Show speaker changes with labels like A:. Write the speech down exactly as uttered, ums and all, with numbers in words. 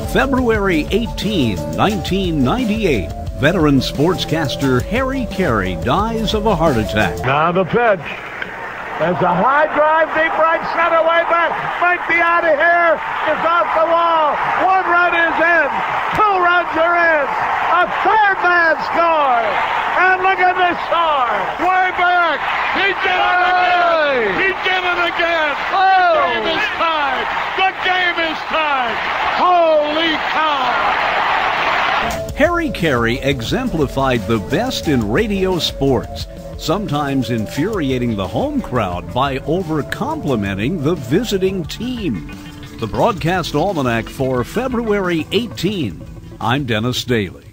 A: February eighteenth, nineteen ninety-eight, veteran sportscaster Harry Carey dies of a heart attack.
B: Now the pitch. There's a high drive, deep right center, way back. Might be out of here. It's off the wall. One run is in. Two runs are in. A third man scores. And look at this score. Way back. He did it again. He did it again. Oh. The game is tied. The game is tied. Holy cow.
A: Harry Carey exemplified the best in radio sports, sometimes infuriating the home crowd by over-complimenting the visiting team. The Broadcast Almanac for February eighteenth. I'm Dennis Daly.